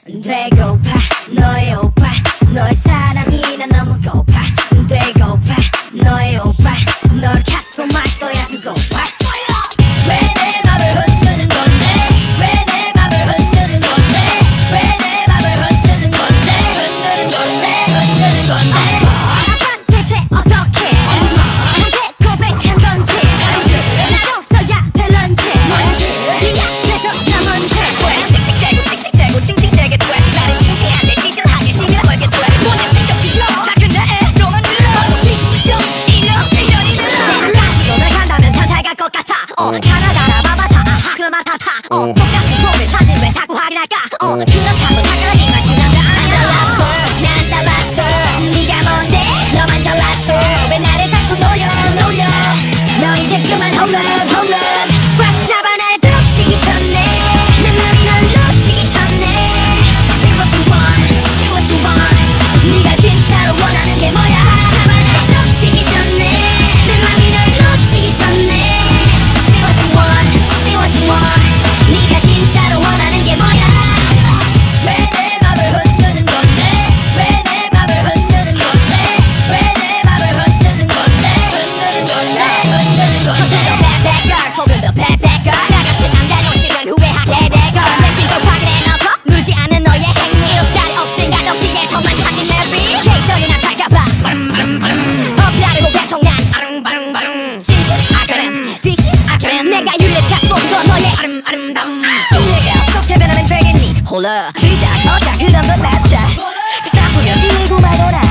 되고파 너의 오빠 너의 사랑이 난 너무 고파 되고파 너의 오빠 널 갖고 말 거야 두고 봐 왜 내 맘을 흔드는 건데 왜 내 맘을 흔드는 건데 왜 내 맘을 흔드는 건데 흔드는 건데 흔드는 건데 난 대체 어떻게 나한테 고백한 건지 나도 써야 될런지 네 앞에서 나 먼저 씩씩대고 씩씩대고 칭칭대게 돼 나는 칭칭한데 칭칭하게 신경 걸게 돼 뭐냐 신경쓰여 작은 나애로만 들어 뒤집혀 이년 비전이 들어 내가 널 간다면 참 잘 갈 것 같아 가나다라 바바사 아하 그만 타타 똑같은 폼을 사실 왜 자꾸 확인할까 그렇다고 착각하기가 싫은데 안 달랐어 난 달랐어 네가 뭔데 너만 잘났어 왜 나를 자꾸 놀려 너 이제 그만 홈런 꽉 잡아 날 덮치기 전에 내 맘이 널 놓치기 전에 See what you want 네가 진짜로 원하는 게 뭐야 잡아 날 덮치기 전에 내 맘이 널 놓치기 전에 See what you want 네가 진짜로 원하는 게 뭐야 왜 내 맘을 흔드는 건데 왜 내 맘을 흔드는 건데 왜 내 맘을 흔드는 건데 흔드는 건데 bad girl 혹은 더 bad girl 나 같은 남자 놓치면 후회하게 되고 내 심장 확인해 놓고 누르지 않은 너의 행위 옆자리 없인 것 없이 예서만 가진 내 리액션이 난 살까봐 어필하려고 계속 난 진실 아그램 뒤실 아그램 내가 윤리 갖고 건 너의 아름다움 내가 어떻게 변하면 되겠니 홀라 이따 어자 그럼 넌 낫자 다시 나쁘면 이고 말거라